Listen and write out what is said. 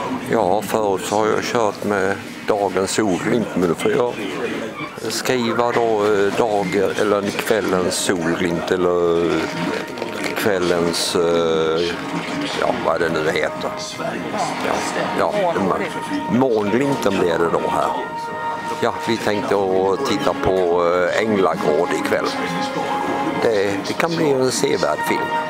Ja, förut så har jag kört med dagens solglimt, men då får jag skriva då eller kvällens solglimt eller kvällens, vad det nu heter. Morgonglimten blir det då här. Ja, vi tänkte att titta på Änglagård ikväll. Det kan bli en sevärd film.